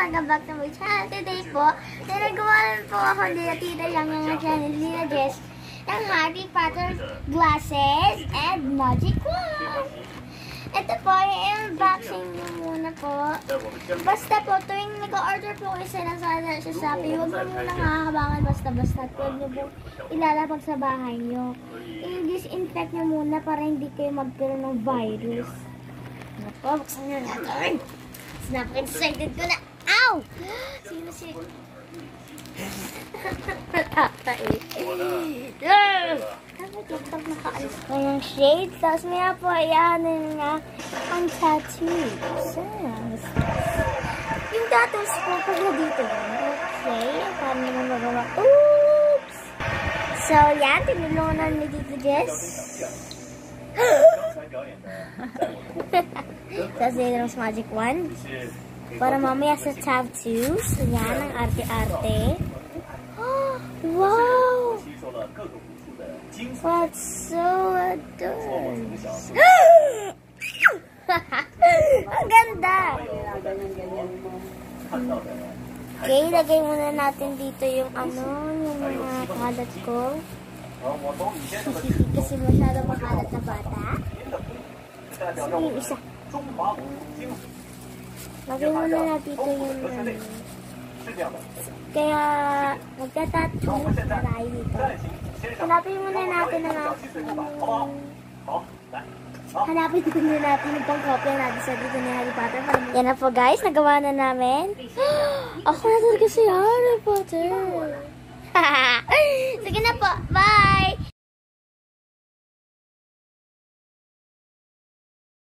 welcome back to my channel. Today po, nagagawa po ako nila Tita Yang ng channel nila Jess ng Harry Potter glasses and magic wand. Ito po, i-unboxing nyo muna po. Basta po, tuwing nag-order po kayo sa Shopee, huwag nyo muna kakabangan basta-basta. Huwag nyo po ilalapag sa bahay nyo. I-disinfect nyo muna para hindi kayo magkaroon ng virus. Ano po, buksan nyo natin. Napaka-excited ko na. Ow! Sino si... Pag nakaalis ko yung shades, tapos may po, ayahanin nga ang tattoos. Yung tattoos po, pag na dito yun. Okay, paano naman magawa? Oops! So, yan, tinulungan ni Tito Jess. Tapos yun yung magic wand. Para mamaya sa tattoos. Yan, ang arte-arte. Wow! That's so adorable. Ang ganda! Okay, lagay muna natin dito yung yung mga kalat ko. Kasi masyado makalat na bata. So, yung isa. Lagay muna natin dito yung Kaya, magta-tattoo na tayo dito. Hanapin muna natin Hanapin muna natin yung pang-copy natin sa dito ni Harry Potter. Yan na po guys, nagawa na namin. Ako na talaga si Harry Potter. Sige na po, bye!